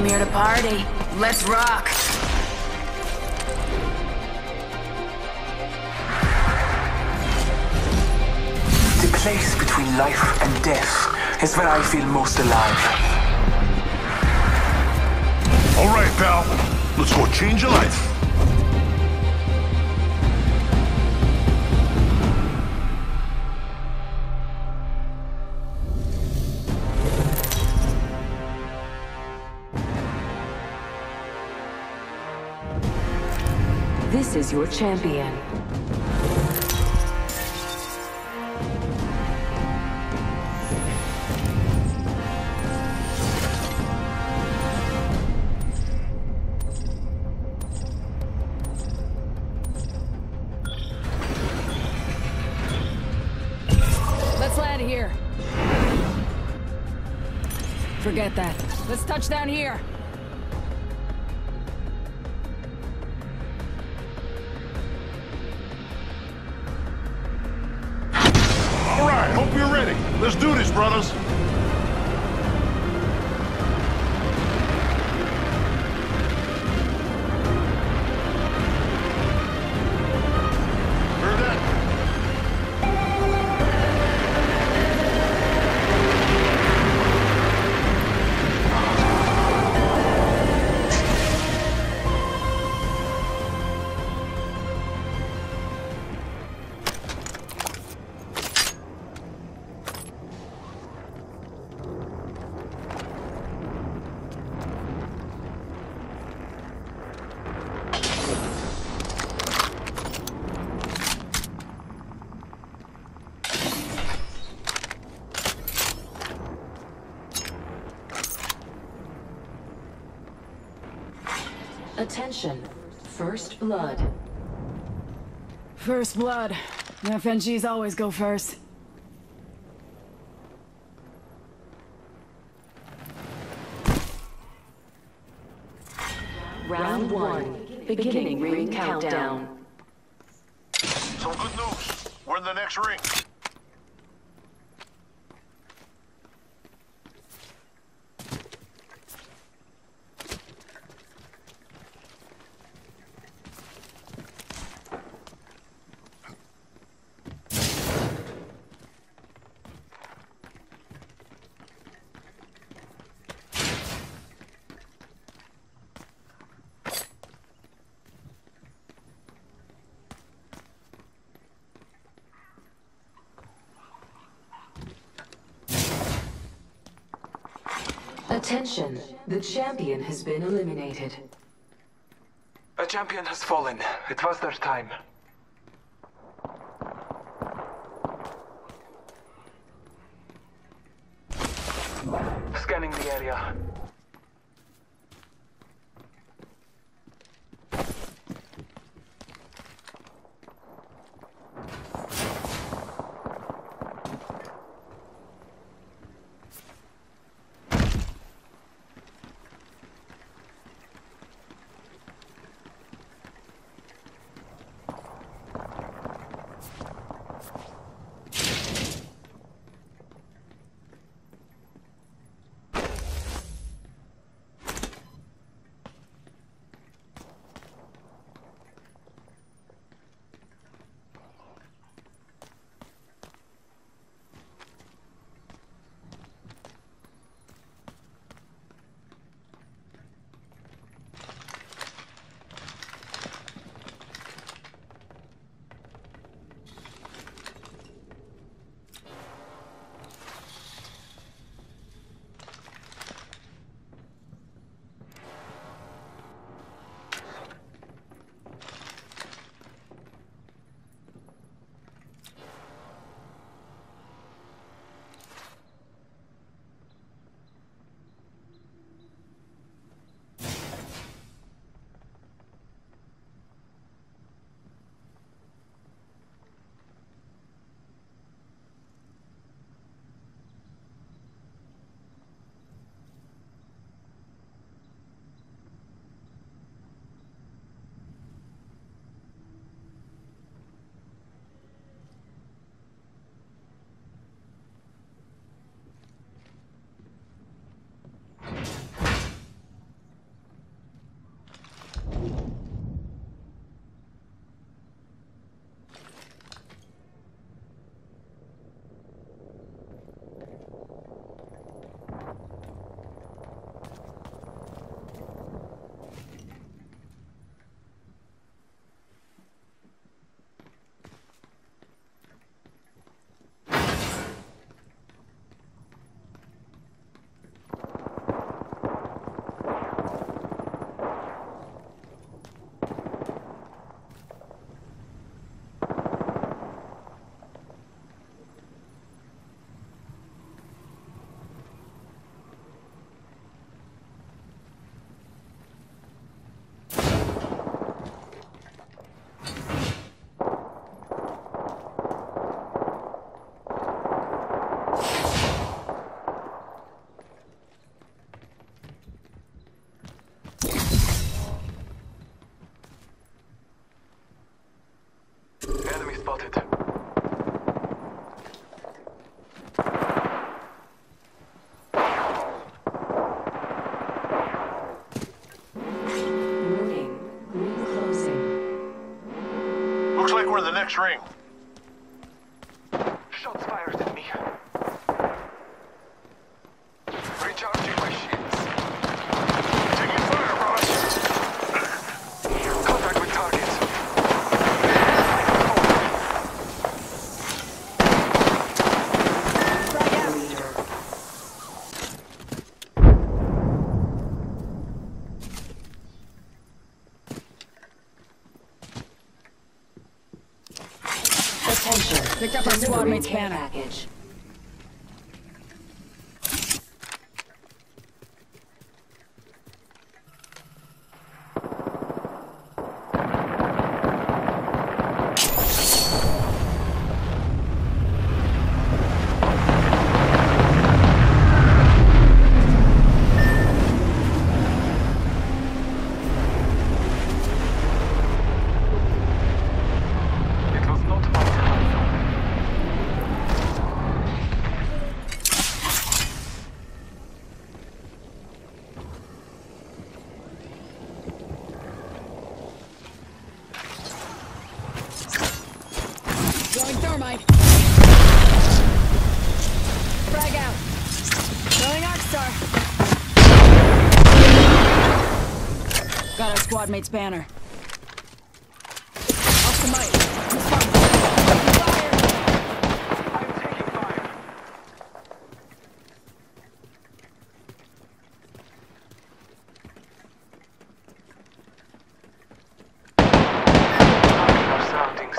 came here to party. Let's rock. The place between life and death is where I feel most alive. All right, pal. Let's go change your life. This is your champion. Let's land here. Forget that. Let's touch down here. All right, hope you're ready. Let's do this, brothers. Heard that? Attention. First blood. First blood. FNGs always go first. Round 1. Beginning ring countdown. Some good news. We're in the next ring. Attention. The champion has been eliminated. A champion has fallen. It was their time. Scanning the area. like we're in the next ring. Shots fired at me. Recharging my shields. Taking fire, boss. Contact with target. Attention. Picked up our squad Delivering mate's care banner. package. It was not my time. Throwing thermite. Frag out. Throwing Arcstar. Got our squad mate's banner. Off the mic. I'm spotted. Fire. I'm taking fire. Our surroundings.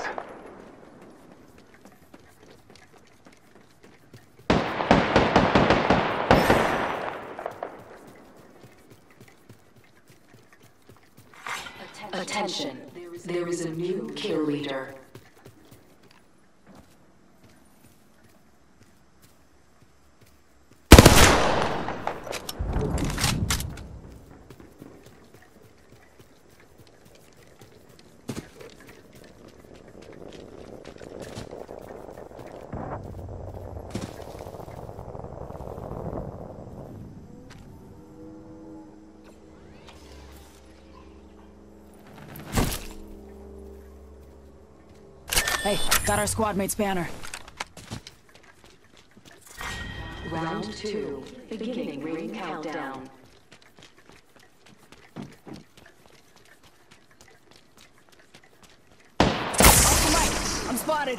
Attention. There is a new kill leader. Hey, got our squad mate's banner. Round 2. Beginning ring countdown. Off the mic. I'm spotted.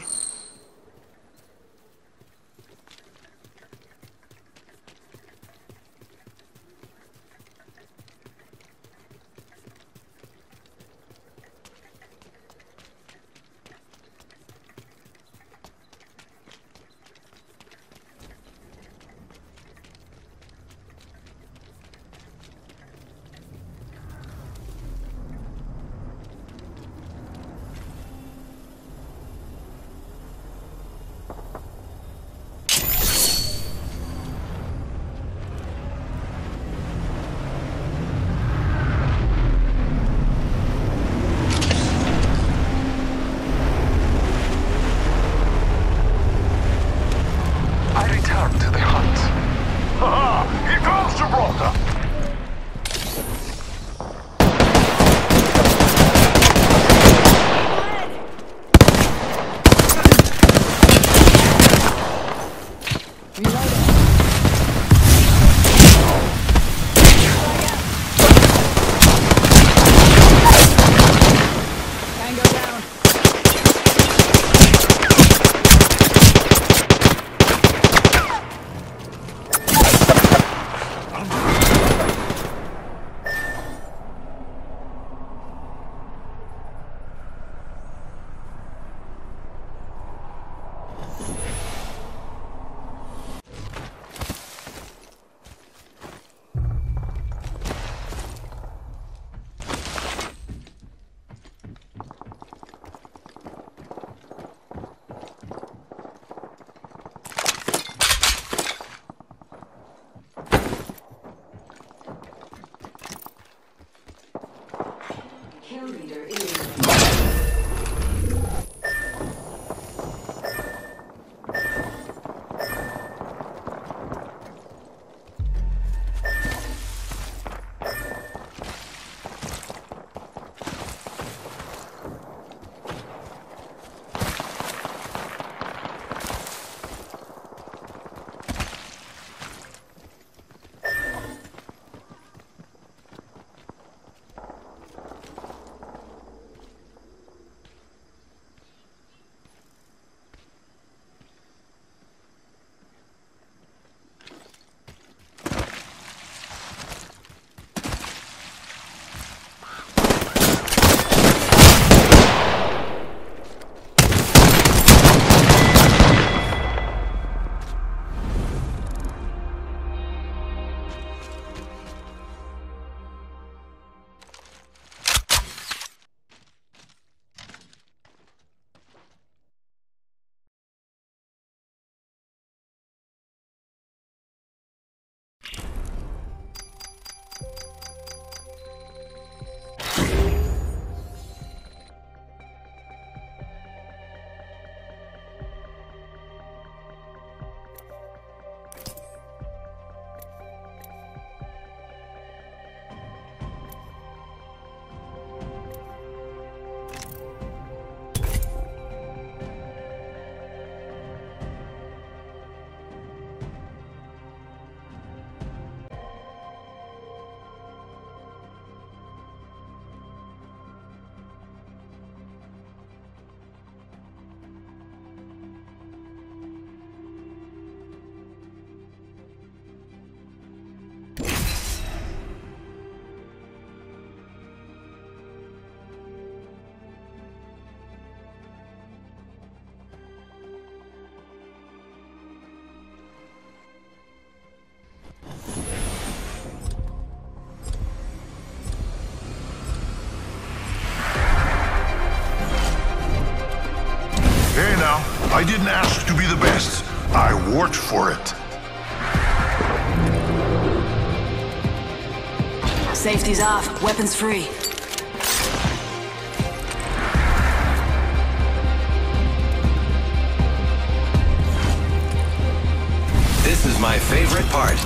I didn't ask to be the best. I worked for it. Safety's off. Weapons free. This is my favorite part.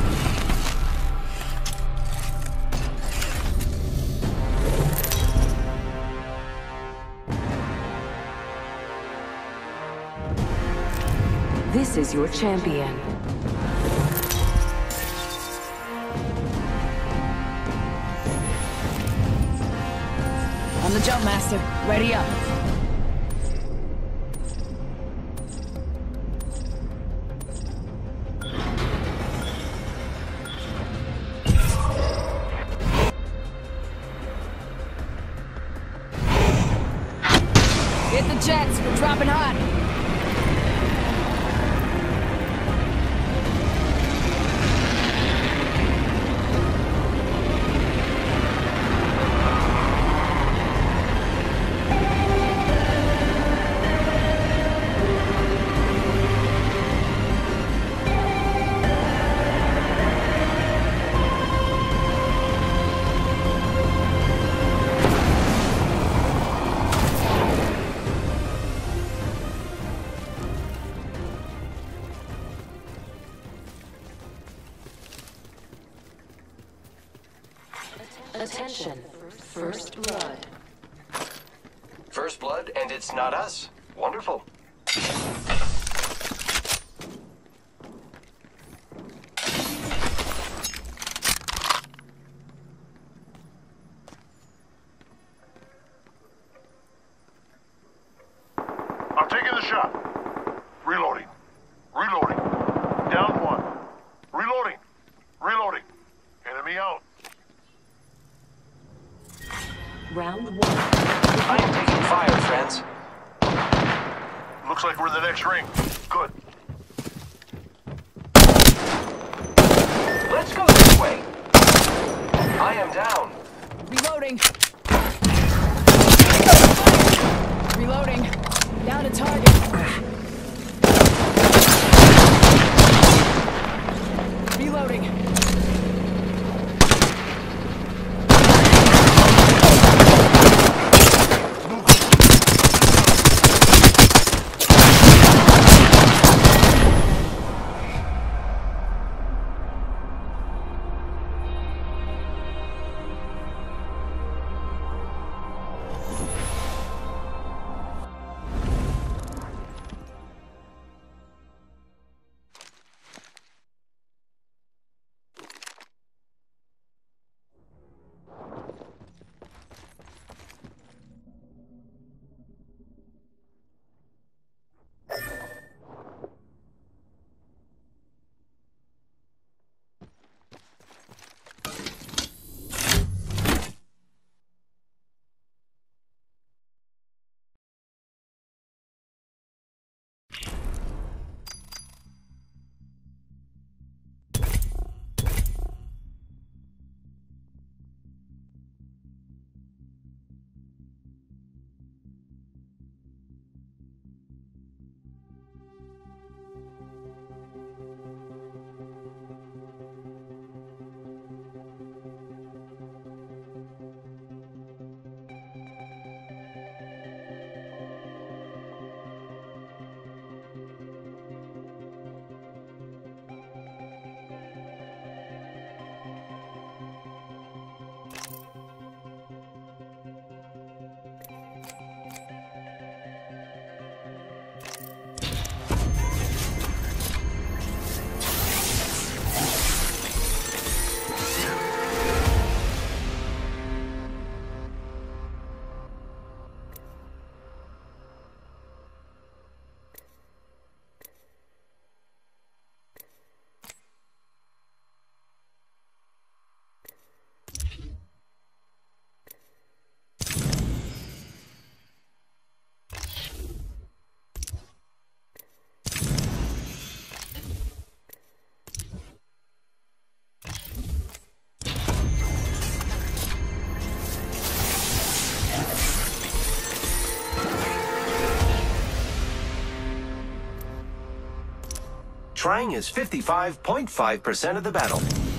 This is your champion. On the jump, Master. Ready up. Hit the jets. We're dropping hot. Attention. First blood. First blood, and it's not us. Wonderful. I'm taking the shot. Reloading. Reloading. Down one. Reloading. Reloading. Enemy out. Round one. I am taking fire, friends. Looks like we're in the next ring. Good. Let's go this way. I am down. Reloading. Reloading. Down to target. Reloading. trying is 55.5% of the battle.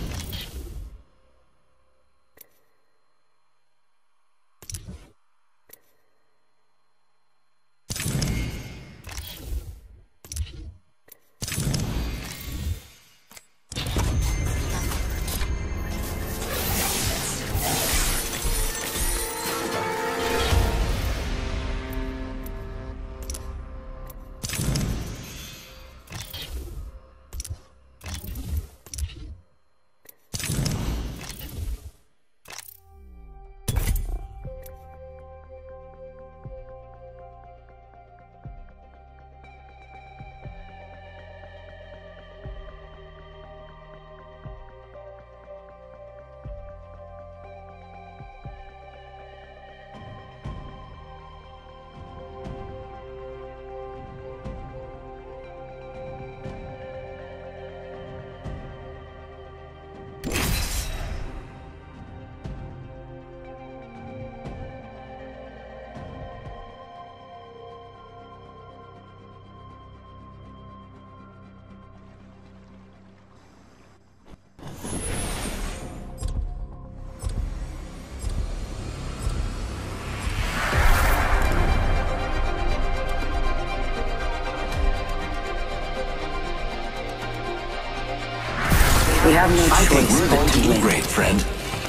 We have no I think choice we're but going to to do win. great, friend.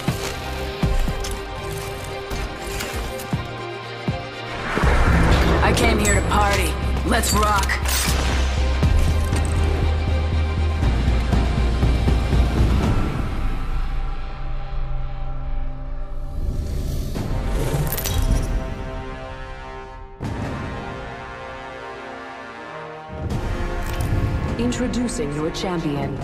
I came here to party. Let's rock. Introducing your champion.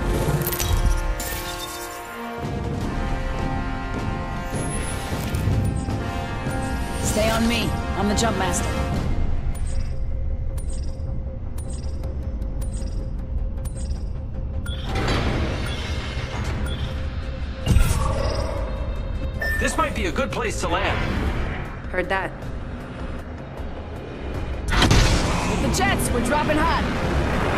Stay on me. I'm the jump master. This might be a good place to land. Heard that. With the jets, we're dropping hot.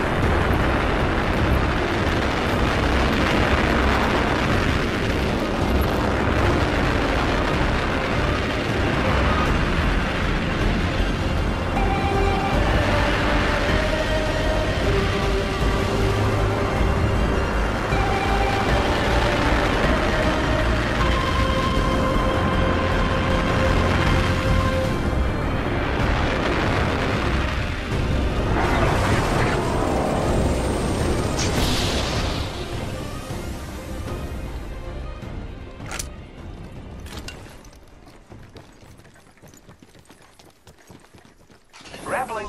Grappling.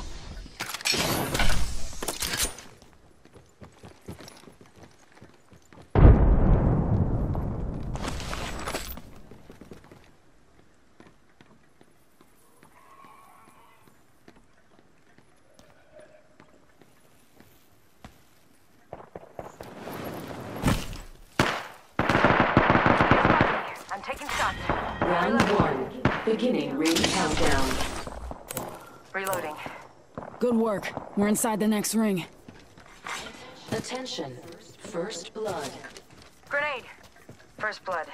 I'm taking shots. Round one. Beginning ring countdown. Reloading. Good work. We're inside the next ring. Attention. First blood. Grenade. First blood.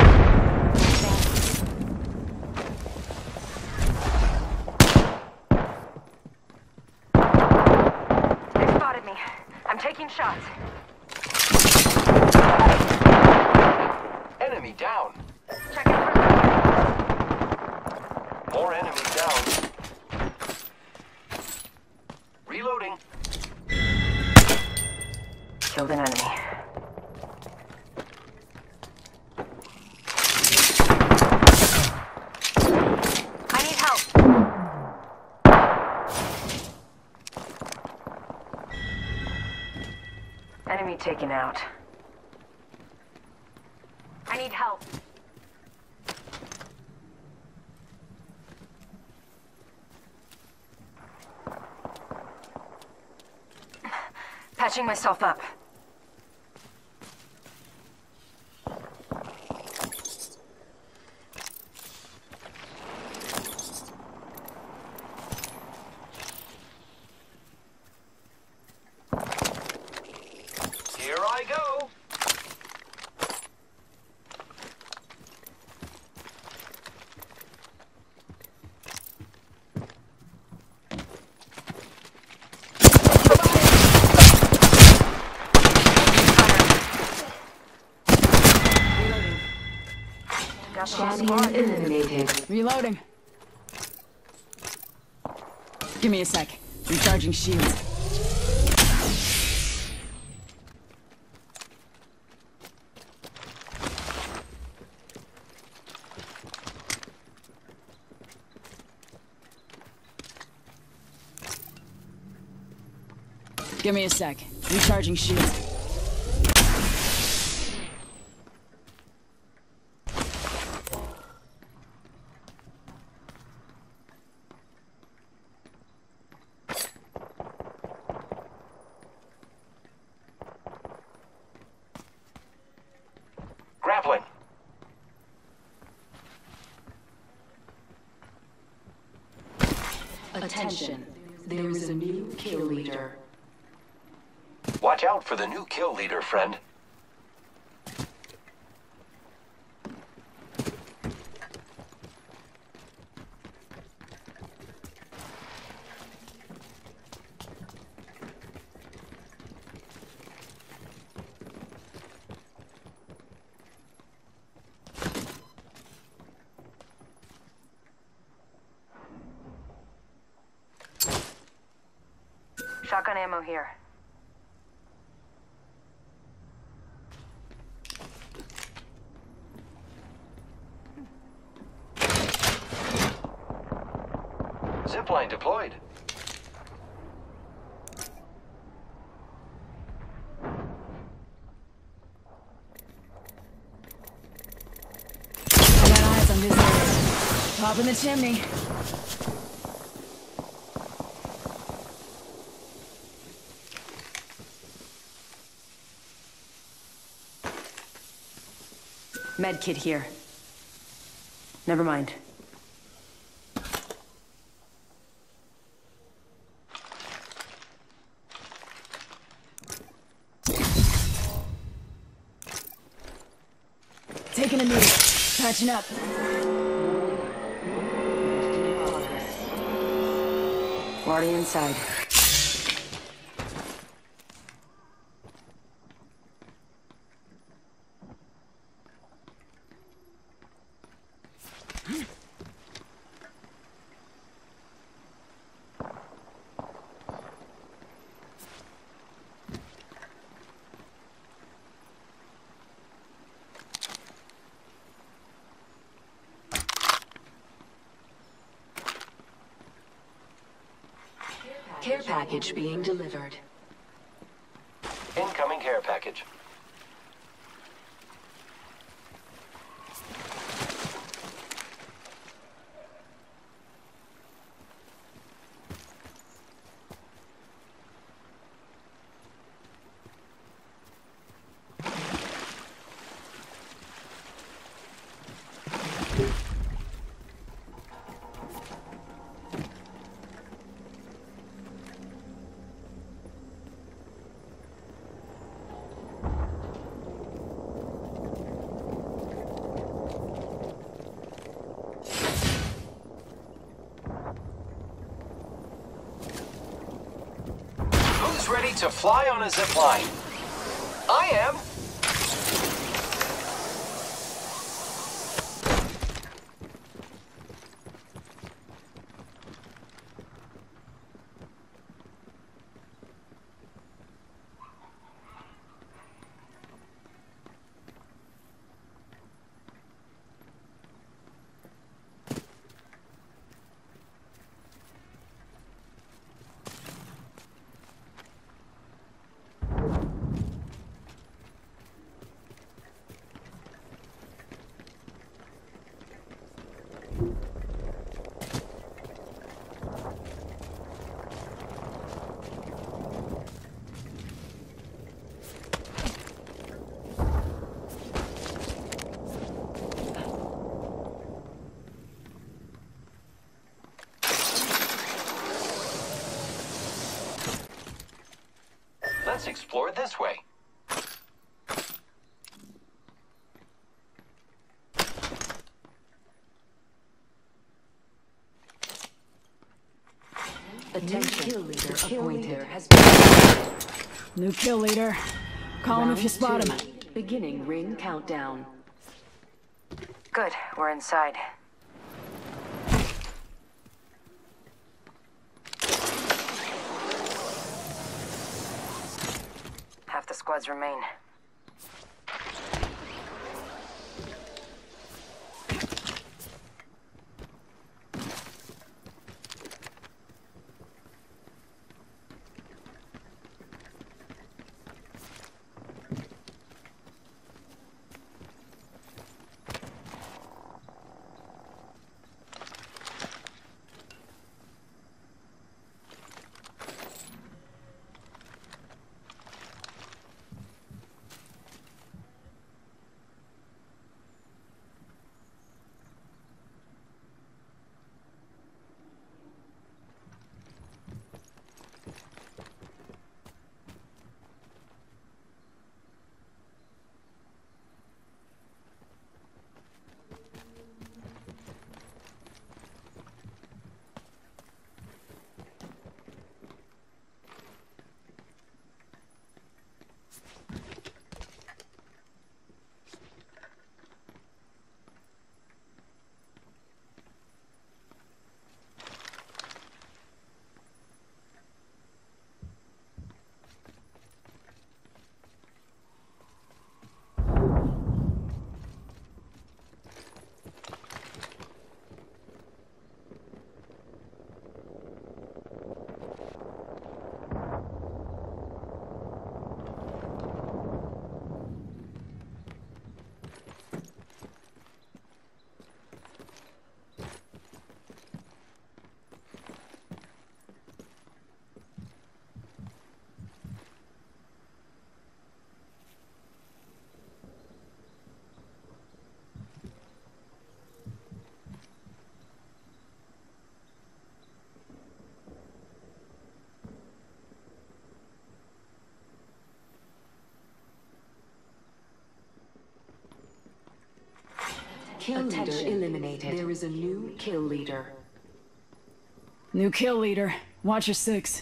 They spotted me. I'm taking shots. Enemy down. Checking for More enemies down. Reloading. Killed an enemy. I need help. Enemy taken out. I need help. Patching myself up. Champion eliminated. Reloading. Give me a sec. Recharging shields. Give me a sec. Recharging shields. Grappling. Attention. There is a new kill leader. Watch out for the new kill leader, friend. Shotgun ammo here. Zipline deployed. I got eyes on this area. Top in the chimney. Med kit here. Never mind. Taking a knee. Patching up. Already inside. Care package being delivered. Incoming care package. Who's ready to fly on a zip line? I am. Let's explore this way. Attention. Kill leader appointed. Has been New kill leader. Call him if you spot him. Beginning ring countdown. Good, we're inside. Half the squads remain. Kill leader eliminated. There is a new kill leader. New kill leader. Watch your six.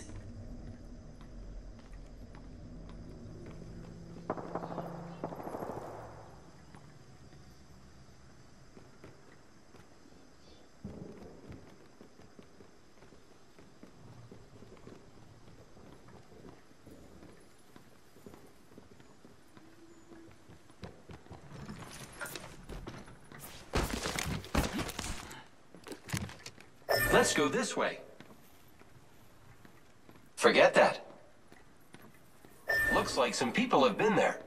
Let's go this way. Forget that. Looks like some people have been there.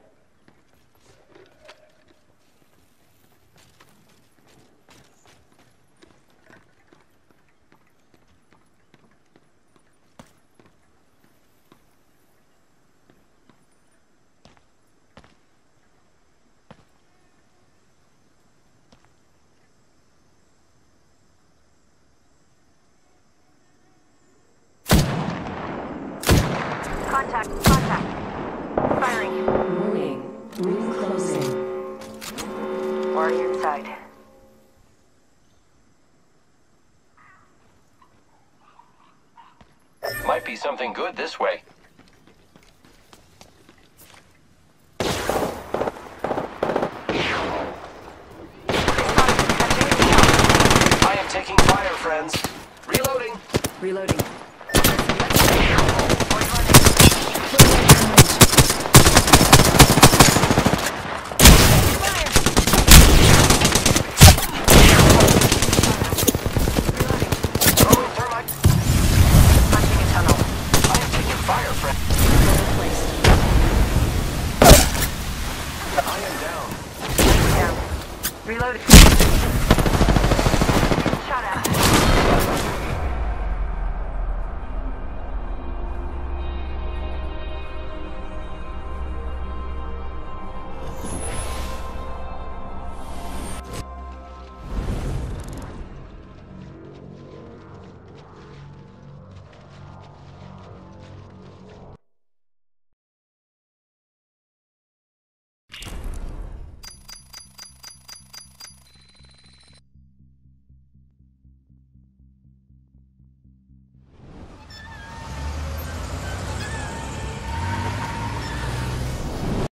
Contact. Firing. Warning. Ring closing. Already inside. Might be something good this way. I am taking fire, friends. Reloading. Reloading.